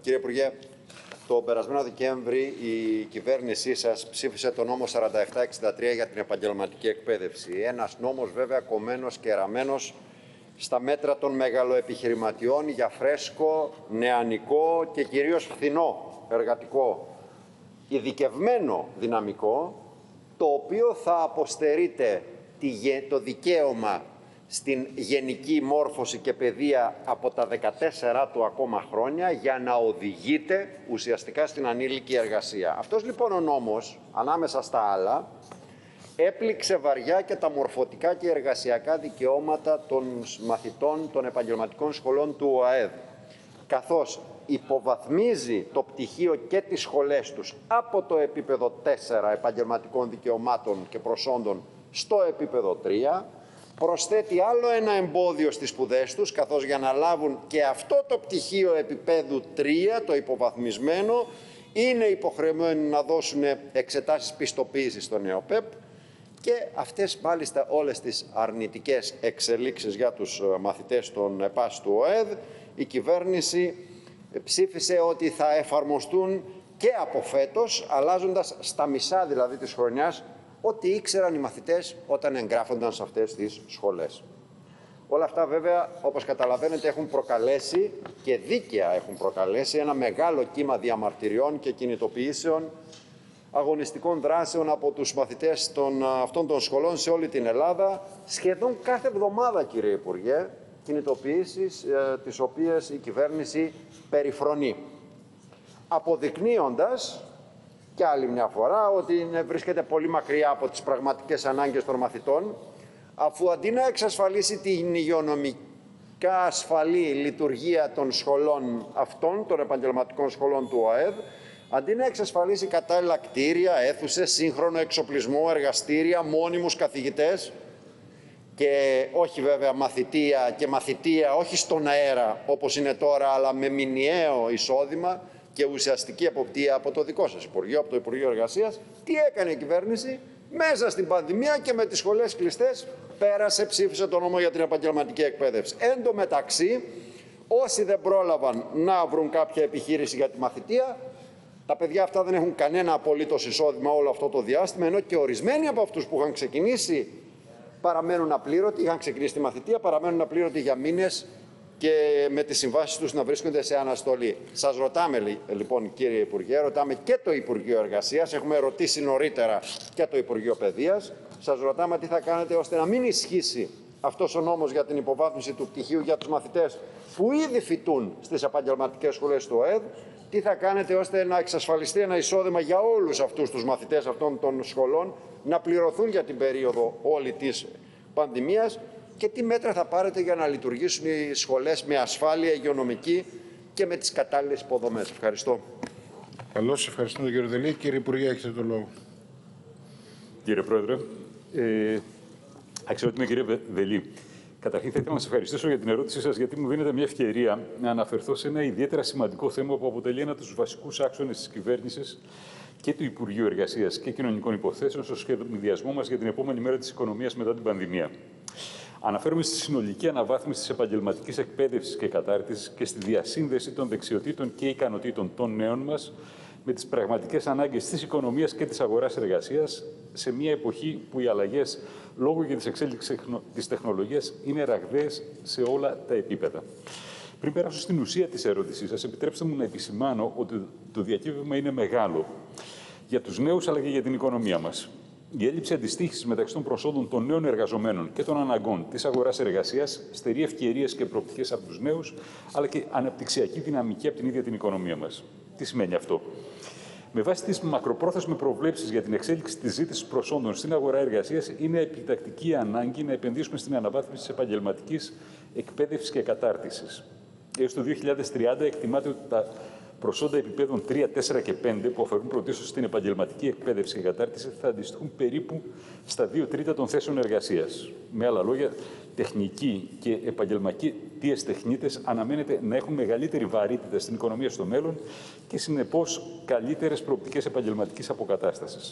Κύριε Υπουργέ, το περασμένο Δεκέμβρη η κυβέρνησή σας ψήφισε το νόμο 4763 για την επαγγελματική εκπαίδευση. Ένας νόμος βέβαια κομμένος και ραμμένος στα μέτρα των μεγαλοεπιχειρηματιών για φρέσκο, νεανικό και κυρίως φθηνό εργατικό ειδικευμένο δυναμικό, το οποίο θα αποστερείται το δικαίωμα στην γενική μόρφωση και παιδεία από τα 14 του ακόμα χρόνια για να οδηγείται ουσιαστικά στην ανήλικη εργασία. Αυτός λοιπόν ο νόμος, ανάμεσα στα άλλα, έπληξε βαριά και τα μορφωτικά και εργασιακά δικαιώματα των μαθητών των επαγγελματικών σχολών του ΟΑΕΔ, καθώς υποβαθμίζει το πτυχίο και τις σχολές τους από το επίπεδο 4 επαγγελματικών δικαιωμάτων και προσόντων στο επίπεδο 3, προσθέτει άλλο ένα εμπόδιο στις σπουδές τους, καθώς για να λάβουν και αυτό το πτυχίο επίπεδου 3, το υποβαθμισμένο, είναι υποχρεωμένοι να δώσουν εξετάσεις πιστοποίησης στο ΝΕΟΠΕΠ. Και αυτές μάλιστα όλες τις αρνητικές εξελίξεις για τους μαθητές των ΕΠΑΣ του ΟΕΔ, η κυβέρνηση ψήφισε ότι θα εφαρμοστούν και από φέτος, αλλάζοντας στα μισά δηλαδή της χρονιάς ό,τι ήξεραν οι μαθητές όταν εγγράφονταν σε αυτές τις σχολές. Όλα αυτά βέβαια, όπως καταλαβαίνετε, έχουν προκαλέσει και δίκαια έχουν προκαλέσει ένα μεγάλο κύμα διαμαρτυριών και κινητοποιήσεων αγωνιστικών δράσεων από τους μαθητές αυτών των σχολών σε όλη την Ελλάδα, σχεδόν κάθε εβδομάδα, κύριε Υπουργέ, κινητοποιήσεις τις οποίες η κυβέρνηση περιφρονεί, αποδεικνύοντας και άλλη μια φορά ότι βρίσκεται πολύ μακριά από τις πραγματικές ανάγκες των μαθητών, αφού αντί να εξασφαλίσει την υγειονομικά ασφαλή λειτουργία των σχολών αυτών, των επαγγελματικών σχολών του ΟΑΕΔ, αντί να εξασφαλίσει κατάλληλα κτίρια, αίθουσες, σύγχρονο εξοπλισμό, εργαστήρια, μόνιμους καθηγητές και όχι βέβαια μαθητεία και μαθητεία όχι στον αέρα όπως είναι τώρα, αλλά με μηνιαίο εισόδημα και ουσιαστική εποπτεία από το δικό σας Υπουργείο, από το Υπουργείο Εργασίας, τι έκανε η κυβέρνηση? Μέσα στην πανδημία και με τις σχολές κλειστές ψήφισε το νόμο για την επαγγελματική εκπαίδευση. Εν τω μεταξύ, όσοι δεν πρόλαβαν να βρουν κάποια επιχείρηση για τη μαθητεία, τα παιδιά αυτά δεν έχουν κανένα απολύτως εισόδημα όλο αυτό το διάστημα, ενώ και ορισμένοι από αυτούς που είχαν ξεκινήσει παραμένουν απλήρωτοι, είχαν ξεκινήσει τη μαθητεία, παραμένουν απλήρωτοι για μήνες και με τις συμβάσεις τους να βρίσκονται σε αναστολή. Σας ρωτάμε λοιπόν, κύριε Υπουργέ, ρωτάμε και το Υπουργείο Εργασίας, έχουμε ρωτήσει νωρίτερα και το Υπουργείο Παιδείας, σας ρωτάμε τι θα κάνετε ώστε να μην ισχύσει αυτός ο νόμος για την υποβάθμιση του πτυχίου για τους μαθητές που ήδη φοιτούν στις επαγγελματικές σχολές του ΟΕΔ, τι θα κάνετε ώστε να εξασφαλιστεί ένα εισόδημα για όλους αυτούς τους μαθητές αυτών των σχολών, να πληρωθούν για την περίοδο όλη της πανδημίας και τι μέτρα θα πάρετε για να λειτουργήσουν οι σχολές με ασφάλεια υγειονομική και με τις κατάλληλες υποδομές. Ευχαριστώ. Καλώς, ευχαριστώ τον κύριο Δελή. Κύριε Υπουργέ, έχετε το λόγο. Κύριε Πρόεδρε, αξιότιμη κύριε Δελή, καταρχήν θα ήθελα να σας ευχαριστήσω για την ερώτησή σας, γιατί μου δίνετε μια ευκαιρία να αναφερθώ σε ένα ιδιαίτερα σημαντικό θέμα που αποτελεί ένα από τους βασικούς άξονες της κυβέρνησης και του Υπουργείου Εργασίας και Κοινωνικών Υποθέσεων στο σχεδιασμό μας για την επόμενη μέρα της οικονομίας μετά την πανδημία. Αναφέρομαι στη συνολική αναβάθμιση της επαγγελματικής εκπαίδευσης και κατάρτισης και στη διασύνδεση των δεξιοτήτων και ικανοτήτων των νέων μας με τις πραγματικές ανάγκες της οικονομίας και της αγοράς εργασίας σε μια εποχή που οι αλλαγές λόγω και της εξέλιξης της τεχνολογίας είναι ραγδαίες σε όλα τα επίπεδα. Πριν περάσω στην ουσία της ερώτησής σας, επιτρέψτε μου να επισημάνω ότι το διακύβευμα είναι μεγάλο για τους νέους αλλά και για την οικονομία μας. Η έλλειψη αντιστοίχησης μεταξύ των προσόντων των νέων εργαζομένων και των αναγκών της αγοράς εργασίας στερεί ευκαιρίες και προοπτικές από τους νέους, αλλά και αναπτυξιακή δυναμική από την ίδια την οικονομία μας. Τι σημαίνει αυτό? Με βάση τις μακροπρόθεσμες προβλέψεις για την εξέλιξη της ζήτησης προσόντων στην αγορά εργασίας, είναι επιτακτική ανάγκη να επενδύσουμε στην αναβάθμιση της επαγγελματικής εκπαίδευσης και κατάρτισης. Έως το 2030 εκτιμάται ότι τα προσόντα επιπέδων 3, 4 και 5 που αφορούν πρωτίστως στην επαγγελματική εκπαίδευση και κατάρτιση θα αντιστοιχούν περίπου στα 2 τρίτα των θέσεων εργασίας. Με άλλα λόγια, τεχνικοί και επαγγελματίες τεχνίτες αναμένεται να έχουν μεγαλύτερη βαρύτητα στην οικονομία στο μέλλον και συνεπώς καλύτερες προοπτικές επαγγελματικής αποκατάστασης.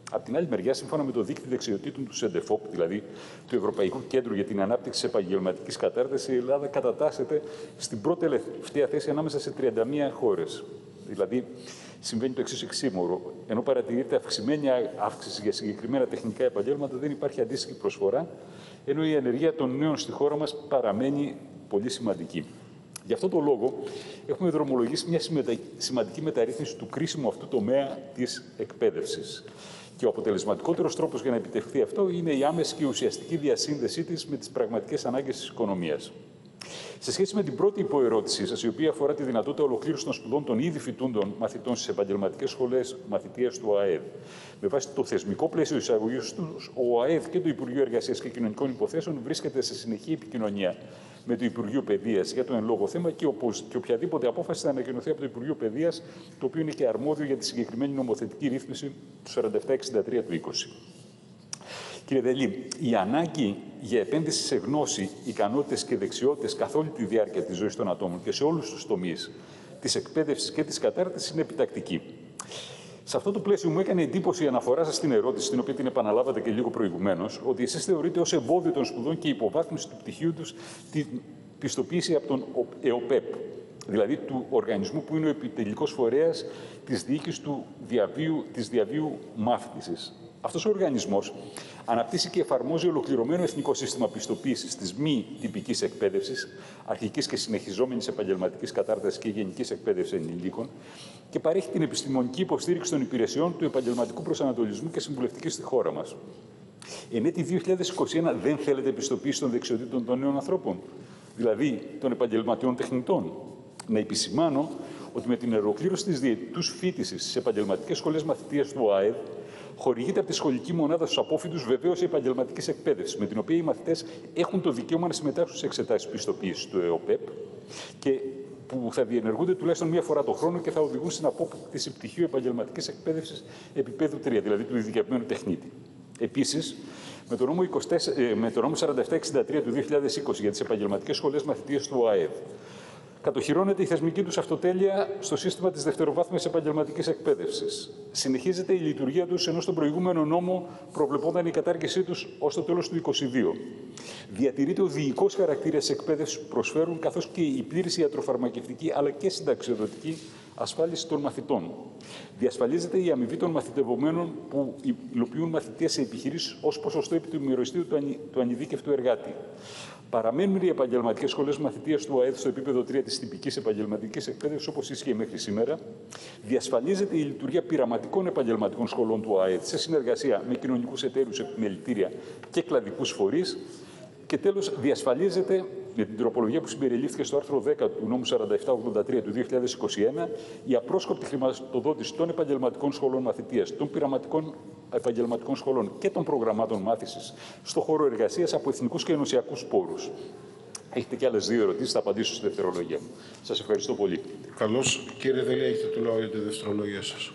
Απ' την άλλη μεριά, σύμφωνα με το δίκτυο δεξιοτήτων του ΣΕΝΤΕΦΟΠ, δηλαδή του Ευρωπαϊκού Κέντρου για την Ανάπτυξη Επαγγελματικής Κατάρτισης, η Ελλάδα κατατάσσεται στην πρώτη τελευταία θέση ανάμεσα σε 31 χώρες. Δηλαδή, συμβαίνει το εξής εξήμωρο. Ενώ παρατηρείται αυξημένη αύξηση για συγκεκριμένα τεχνικά επαγγέλματα, δεν υπάρχει αντίστοιχη προσφορά, ενώ η ανεργία των νέων στη χώρα μας παραμένει πολύ σημαντική. Γι' αυτό το λόγο έχουμε δρομολογήσει μια σημαντική μεταρρύθμιση του κρίσιμου αυτού τομέα της εκπαίδευσης. Και ο αποτελεσματικότερος τρόπος για να επιτευχθεί αυτό είναι η άμεση και ουσιαστική διασύνδεσή της με τις πραγματικές ανάγκες της οικονομίας. Σε σχέση με την πρώτη υποερώτησή σας, η οποία αφορά τη δυνατότητα ολοκλήρωσης των σπουδών των ήδη φοιτούντων μαθητών στις επαγγελματικές σχολές μαθητείας του ΟΑΕΔ, με βάση το θεσμικό πλαίσιο εισαγωγής τους, ο ΟΑΕΔ και το Υπουργείο Εργασίας και Κοινωνικών Υποθέσεων βρίσκεται σε συνεχή επικοινωνία με το Υπουργείο Παιδείας για το εν λόγω θέμα και οποιαδήποτε απόφαση θα ανακοινωθεί από το Υπουργείο Παιδείας, το οποίο είναι και αρμόδιο για τη συγκεκριμένη νομοθετική ρύθμιση του 4763 του 20. Κύριε Δελή, η ανάγκη για επένδυση σε γνώση, ικανότητες και δεξιότητες καθ' όλη τη διάρκεια της ζωής των ατόμων και σε όλους τους τομείς της εκπαίδευσης και της κατάρτισης είναι επιτακτική. Σε αυτό το πλαίσιο μου έκανε εντύπωση η αναφορά σας στην ερώτηση, την οποία την επαναλάβατε και λίγο προηγουμένως, ότι εσείς θεωρείτε ως εμπόδιο των σπουδών και υποβάθμιση του πτυχίου τους την πιστοποίηση από τον ΕΟΠΕΠ, δηλαδή του οργανισμού που είναι ο επιτελικός φορέας της διοίκησης της διαβίου μάθησης. Αυτός ο οργανισμός αναπτύσσει και εφαρμόζει ολοκληρωμένο εθνικό σύστημα πιστοποίησης της μη τυπικής εκπαίδευσης, αρχικής και συνεχιζόμενης επαγγελματικής κατάρτισης και γενικής εκπαίδευσης ενηλίκων και παρέχει την επιστημονική υποστήριξη των υπηρεσιών του επαγγελματικού προσανατολισμού και συμβουλευτικής στη χώρα μας. Εν έτη 2021 δεν θέλετε πιστοποίηση των δεξιοτήτων των νέων ανθρώπων, δηλαδή των επαγγελματιών τεχνητών. Να επισημάνω ότι με την ολοκλήρωση της διετούς φοιτησης στις επαγγελματικές σχολές μαθητείας του ΟΑΕΔ, χορηγείται από τη σχολική μονάδα στους απόφοιτους βεβαίωση επαγγελματικής εκπαίδευσης, με την οποία οι μαθητές έχουν το δικαίωμα να συμμετάσχουν σε εξετάσεις πιστοποίησης του ΕΟΠΕΠ και που θα διενεργούνται τουλάχιστον μία φορά το χρόνο και θα οδηγούν στην απόκτηση πτυχίου επαγγελματικής εκπαίδευσης επίπεδου 3, δηλαδή του ειδικευμένου τεχνίτη. Επίσης, με το νόμο 4763 του 2020 για τις επαγγελματικές σχολές μαθητείας του ΟΑΕΔ, κατοχυρώνεται η θεσμική τους αυτοτέλεια στο σύστημα της δευτεροβάθμιας επαγγελματικής εκπαίδευσης. Συνεχίζεται η λειτουργία τους, ενώ στον προηγούμενο νόμο προβλεπόταν η κατάργησή τους ως το τέλος του 2022. Διατηρείται ο διοικός χαρακτήρας της εκπαίδευσης που προσφέρουν, καθώς και η πλήρης ιατροφαρμακευτική αλλά και συνταξιοδοτική ασφάλιση των μαθητών. Διασφαλίζεται η αμοιβή των μαθητευομένων που υλοποιούν μαθητείες σε επιχειρήσεις ως ποσοστό επί του μοιροστίου του ανειδίκευτου εργάτη. Παραμένουν οι επαγγελματικές σχολές μαθητείας του ΟΑΕΔ στο επίπεδο 3 της τυπικής επαγγελματικής εκπαίδευσης, όπως ισχύει μέχρι σήμερα. Διασφαλίζεται η λειτουργία πειραματικών επαγγελματικών σχολών του ΟΑΕΔ σε συνεργασία με κοινωνικούς εταίρους, επιμελητήρια και κλαδικούς φορείς. Και τέλος, διασφαλίζεται με την τροπολογία που συμπεριλήφθηκε στο άρθρο 10 του νόμου 4783 του 2021 η απρόσκοπτη χρηματοδότηση των επαγγελματικών σχολών μαθητείας, των πειραματικών επαγγελματικών σχολών και των προγραμμάτων μάθησης στον χώρο εργασίας από εθνικούς και ενωσιακούς πόρους. Έχετε και άλλες δύο ερωτήσεις, θα απαντήσω στη δευτερολογία μου. Σας ευχαριστώ πολύ. Καλώς. Κύριε Δελή, έχετε το λόγο για τη δευτερολογία σας.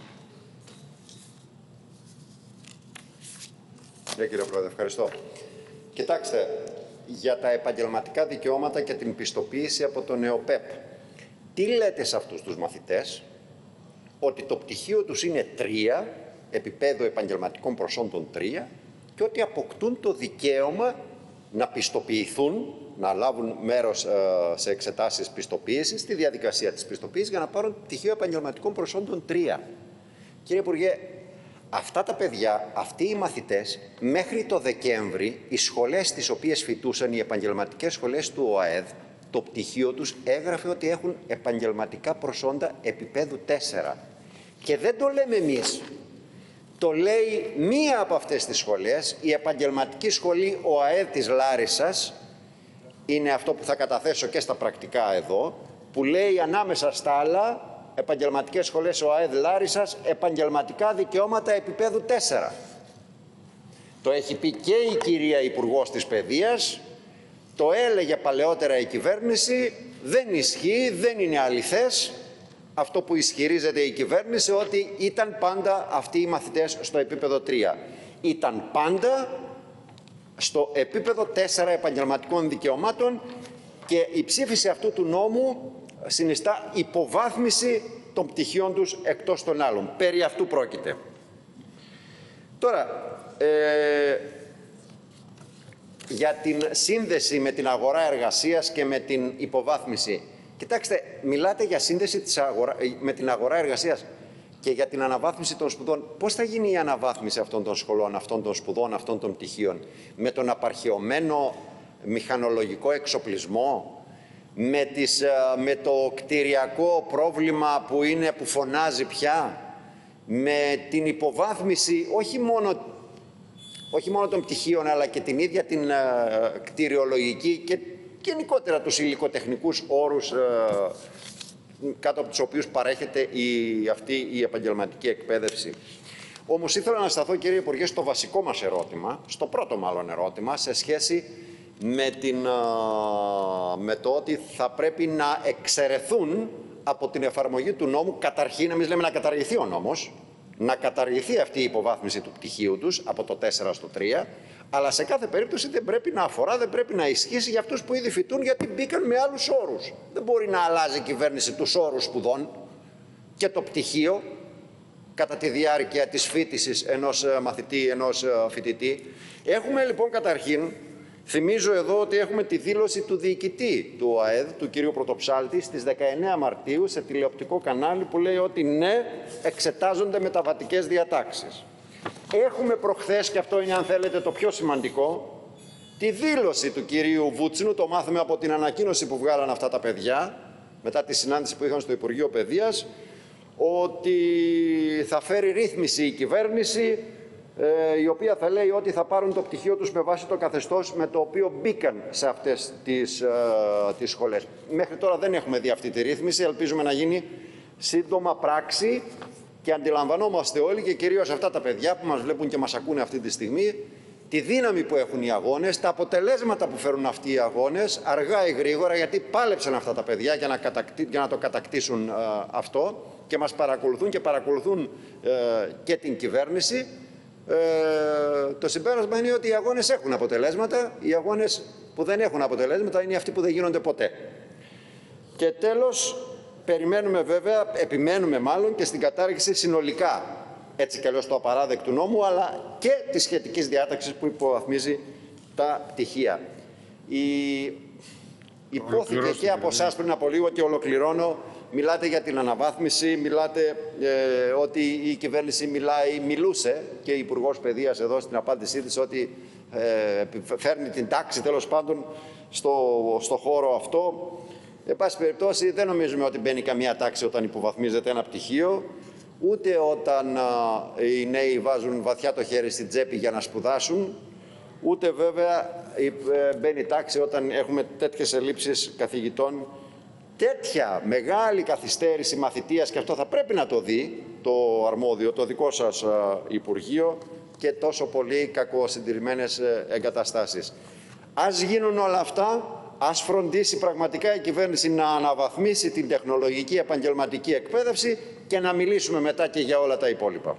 Κύριε Πρόεδρε, ευχαριστώ. Κοιτάξτε, για τα επαγγελματικά δικαιώματα και την πιστοποίηση από τον ΕΟΠΕΠ. Τι λέτε σε αυτούς τους μαθητές? Ότι το πτυχίο τους είναι 3, επίπεδο επαγγελματικών προσόντων 3, και ότι αποκτούν το δικαίωμα να πιστοποιηθούν, να λάβουν μέρος σε εξετάσεις πιστοποίησης, στη διαδικασία της πιστοποίησης, για να πάρουν πτυχίο επαγγελματικών προσόντων 3. Κύριε Υπουργέ, αυτά τα παιδιά, αυτοί οι μαθητές, μέχρι το Δεκέμβρη, οι σχολές στις οποίες φοιτούσαν, οι επαγγελματικές σχολές του ΟΑΕΔ, το πτυχίο τους έγραφε ότι έχουν επαγγελματικά προσόντα επίπεδου 4. Και δεν το λέμε εμείς. Το λέει μία από αυτές τις σχολές, η επαγγελματική σχολή ΟΑΕΔ της Λάρισσας, είναι αυτό που θα καταθέσω και στα πρακτικά εδώ, που λέει ανάμεσα στα άλλα, επαγγελματικές σχολές ΟΑΕΔ Λάρισσας, επαγγελματικά δικαιώματα επίπεδου 4. Το έχει πει και η κυρία Υπουργός της Παιδείας, το έλεγε παλαιότερα η κυβέρνηση, δεν ισχύει, δεν είναι αληθές αυτό που ισχυρίζεται η κυβέρνηση, ότι ήταν πάντα αυτοί οι μαθητές στο επίπεδο 3. Ήταν πάντα στο επίπεδο 4 επαγγελματικών δικαιωμάτων και η ψήφιση αυτού του νόμου συνιστά υποβάθμιση των πτυχίων τους εκτός των άλλων. Περί αυτού πρόκειται. Τώρα, για την σύνδεση με την αγορά εργασίας και με την υποβάθμιση. Κοιτάξτε, μιλάτε για σύνδεση με την αγορά εργασίας και για την αναβάθμιση των σπουδών. Πώς θα γίνει η αναβάθμιση αυτών των σχολών, αυτών των σπουδών, αυτών των πτυχίων? Με τον απαρχαιωμένο μηχανολογικό εξοπλισμό, με το κτηριακό πρόβλημα που φωνάζει πια, με την υποβάθμιση όχι μόνο των πτυχίων, αλλά και την ίδια την κτηριολογική και γενικότερα τους υλικοτεχνικούς όρους κάτω από τους οποίους παρέχεται αυτή η επαγγελματική εκπαίδευση. Όμως ήθελα να σταθώ, κύριε Υπουργέ, στο βασικό μας ερώτημα, στο πρώτο μάλλον ερώτημα, σε σχέση με το ότι θα πρέπει να εξαιρεθούν από την εφαρμογή του νόμου, καταρχήν, εμείς λέμε να καταργηθεί ο νόμος, να καταργηθεί αυτή η υποβάθμιση του πτυχίου τους από το 4 στο 3, αλλά σε κάθε περίπτωση δεν πρέπει να αφορά, δεν πρέπει να ισχύσει για αυτούς που ήδη φοιτούν, γιατί μπήκαν με άλλους όρους. Δεν μπορεί να αλλάζει η κυβέρνηση τους όρους σπουδών και το πτυχίο κατά τη διάρκεια της φοιτησης ενός μαθητή, ενός φοιτητή. Έχουμε λοιπόν καταρχήν, θυμίζω εδώ ότι έχουμε τη δήλωση του διοικητή του ΟΑΕΔ, του κυρίου Πρωτοψάλτη, στις 19 Μαρτίου σε τηλεοπτικό κανάλι, που λέει ότι ναι, εξετάζονται μεταβατικές διατάξεις. Έχουμε προχθές, και αυτό είναι αν θέλετε το πιο σημαντικό, τη δήλωση του κυρίου Βούτσινου, το μάθαμε από την ανακοίνωση που βγάλαν αυτά τα παιδιά, μετά τη συνάντηση που είχαν στο Υπουργείο Παιδείας, ότι θα φέρει ρύθμιση η κυβέρνηση, η οποία θα λέει ότι θα πάρουν το πτυχίο τους με βάση το καθεστώς με το οποίο μπήκαν σε αυτές τις σχολές. Μέχρι τώρα δεν έχουμε δει αυτή τη ρύθμιση, ελπίζουμε να γίνει σύντομα πράξη και αντιλαμβανόμαστε όλοι, και κυρίως αυτά τα παιδιά που μας βλέπουν και μας ακούνε αυτή τη στιγμή, τη δύναμη που έχουν οι αγώνες, τα αποτελέσματα που φέρουν αυτοί οι αγώνες, αργά ή γρήγορα, γιατί πάλεψαν αυτά τα παιδιά για να το κατακτήσουν αυτό και μας παρακολουθούν και παρακολουθούν και την κυβέρνηση. Το συμπέρασμα είναι ότι οι αγώνες έχουν αποτελέσματα, οι αγώνες που δεν έχουν αποτελέσματα είναι αυτοί που δεν γίνονται ποτέ. Και τέλος, περιμένουμε βέβαια, επιμένουμε μάλλον και στην κατάργηση συνολικά, έτσι κι αλλιώς το απαράδεκτου νόμου, αλλά και της σχετικής διάταξης που υποβαθμίζει τα πτυχία. Υπόθηκε και από εσάς πριν από λίγο και ολοκληρώνω, μιλάτε για την αναβάθμιση, μιλάτε ότι η κυβέρνηση μιλούσε και η Υπουργός Παιδείας εδώ στην απάντησή της ότι φέρνει την τάξη τέλος πάντων στο χώρο αυτό. Εν πάση περιπτώσει, δεν νομίζουμε ότι μπαίνει καμία τάξη όταν υποβαθμίζεται ένα πτυχίο, ούτε όταν οι νέοι βάζουν βαθιά το χέρι στην τσέπη για να σπουδάσουν, ούτε βέβαια μπαίνει τάξη όταν έχουμε τέτοιες ελλείψεις καθηγητών, τέτοια μεγάλη καθυστέρηση μαθητείας, και αυτό θα πρέπει να το δει το αρμόδιο, το δικό σας Υπουργείο, και τόσο πολύ κακοσυντηρημένες εγκαταστάσεις. Ας γίνουν όλα αυτά. Ας φροντίσει πραγματικά η κυβέρνηση να αναβαθμίσει την τεχνολογική επαγγελματική εκπαίδευση και να μιλήσουμε μετά και για όλα τα υπόλοιπα.